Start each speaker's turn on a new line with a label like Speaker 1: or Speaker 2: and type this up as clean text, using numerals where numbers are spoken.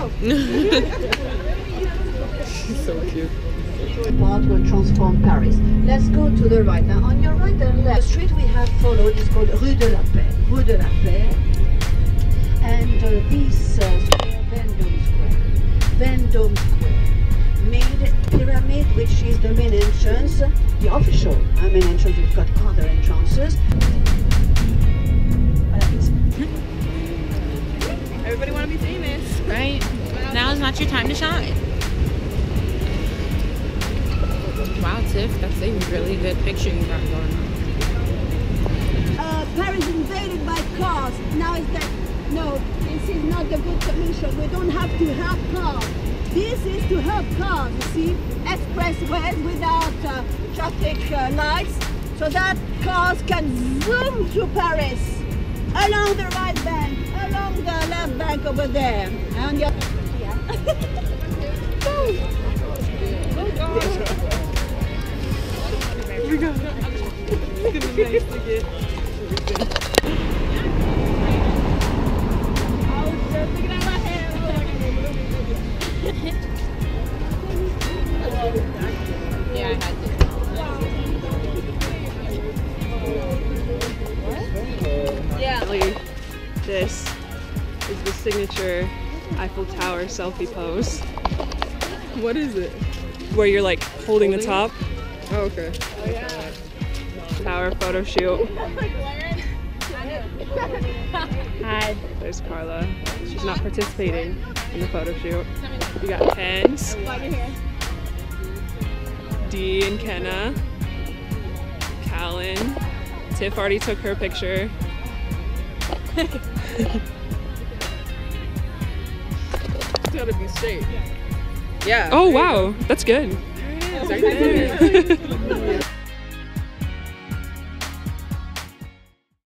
Speaker 1: yourself.
Speaker 2: She's so cute.
Speaker 1: Part will transform Paris. Let's go to the right. Now, on your right and left, the street we have followed is called Rue de la Paix. Rue de la Paix. And this square, Vendôme Square. Vendôme Square. Made pyramid, which is the main entrance, the official main entrance. We've got other entrances.
Speaker 3: Everybody want to be famous,
Speaker 4: right? Now is not your time to shine. Wow, Tiff, that's a really good picture you got going on.
Speaker 5: Paris invaded by cars. Now is that, no, this is not the good solution. We don't have to have cars. This is to help cars, you see, expressways without traffic lights, so that cars can zoom to Paris along the right bank, along the left bank over there. And yeah.
Speaker 4: Yeah, I had to.
Speaker 3: Yeah.
Speaker 2: This is the signature Eiffel Tower selfie pose.
Speaker 3: What is it?
Speaker 2: Where you're like holding the top.
Speaker 3: Oh, okay.
Speaker 4: Oh, yeah.
Speaker 2: Tower photo shoot.
Speaker 4: Hi.
Speaker 2: There's Carla. She's not participating in the photo shoot. We got Pens, Dee and Kenna, Callan. Tiff already took her picture.
Speaker 3: It's gotta be straight.
Speaker 2: Yeah. Oh wow, that's good.
Speaker 3: Right there.